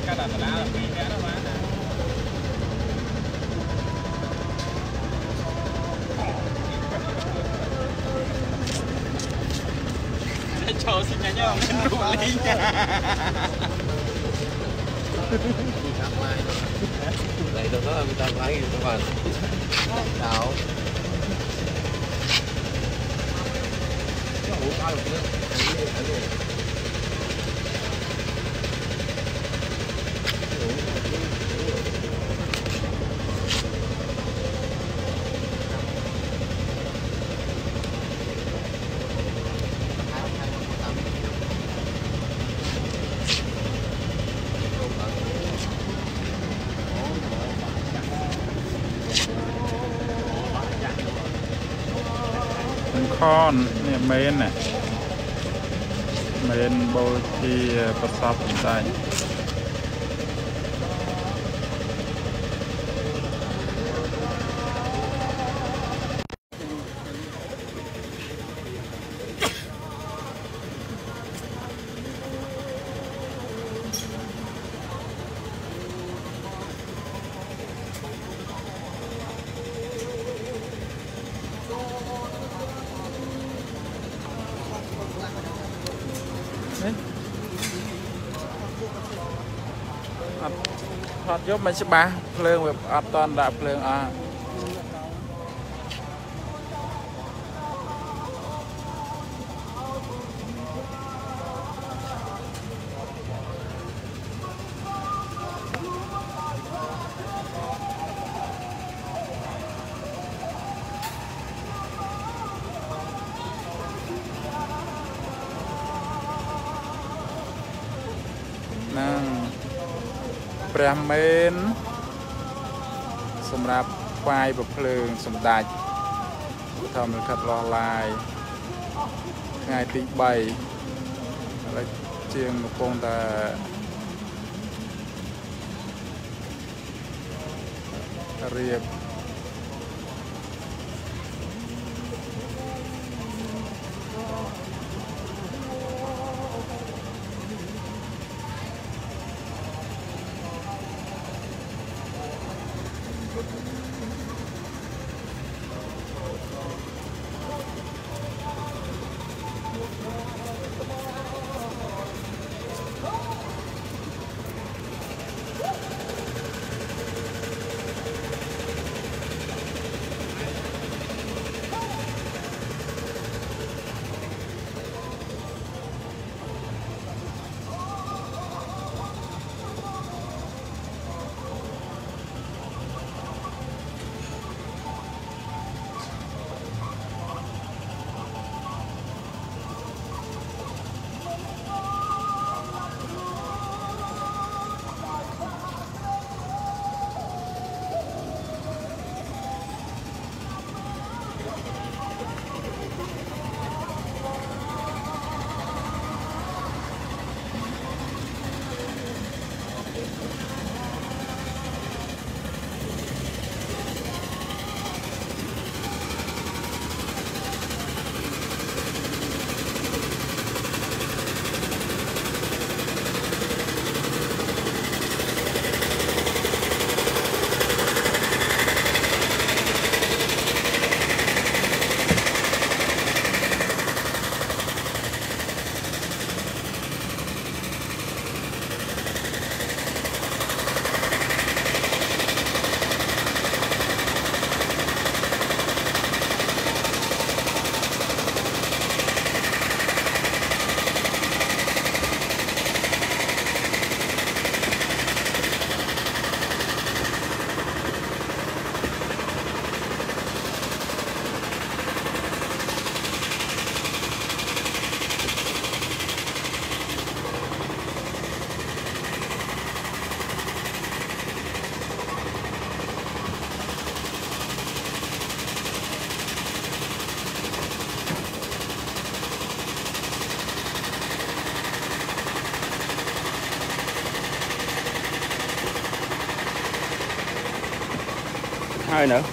Cho xin nha nhau mình cũng lấy nha. Đây đâu đó người ta phải các bạn. Đảo. con nè mến này mến bầu thì bật sập tại thoát giúp mình sẽ ba phơi việc an toàn đã phơiព្រះមេនសម្រាប់ផ្កាយប្រភ្លើងសម្ដេចធម្មលិខិតលោះឡាយថ្ងៃទី3ហើយជាងកំពុងតែរៀប hai nữa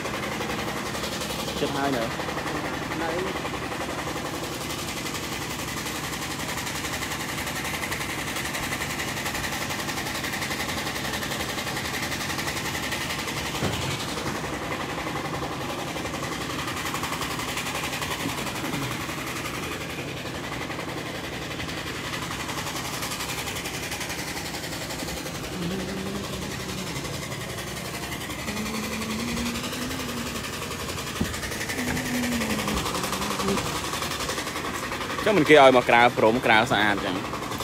chết hai nữa chắc mình kia ơi mà cào prôm cào sạch chẳng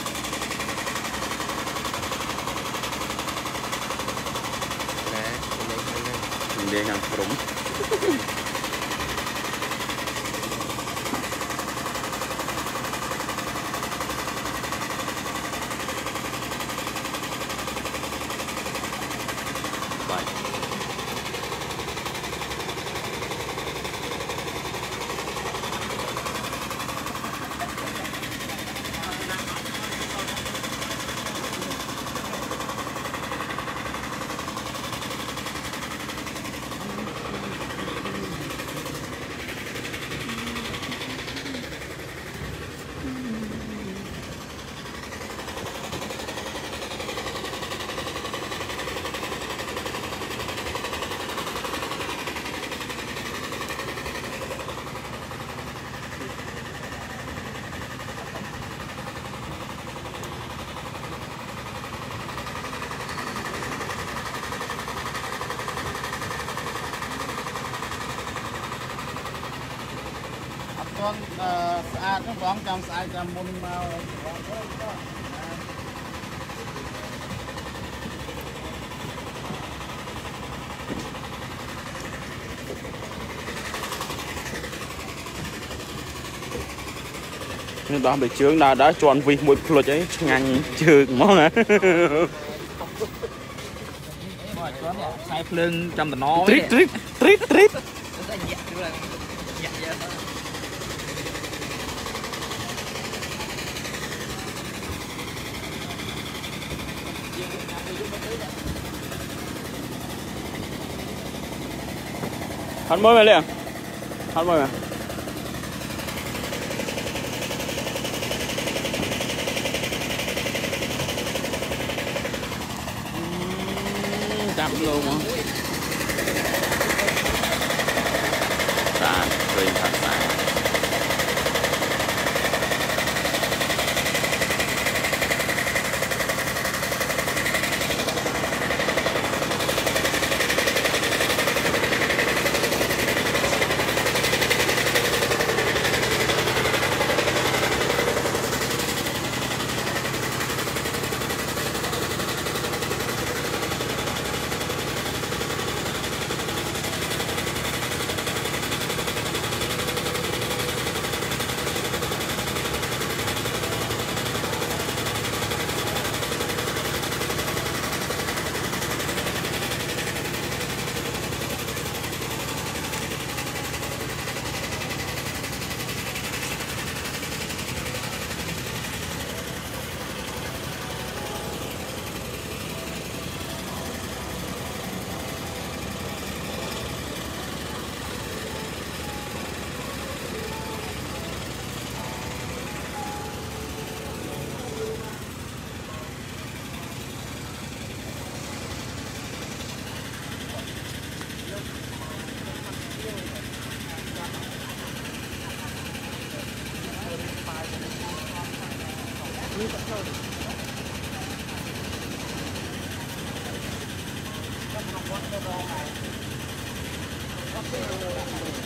mình đi ngang prôm con sạch nó bóng trong sạch trong môn màu nên đó bị chướng đã chọn vì một luật ấy ngành trừ món hả sai lưng trong tờ nó trít trít trít trít hắn mới về liền hắn mới về chạm luôn hả sàn truyền thật sàn Hãy subscribe cho kênh Ghiền Mì Gõ để không bỏ lỡ những video hấp dẫn.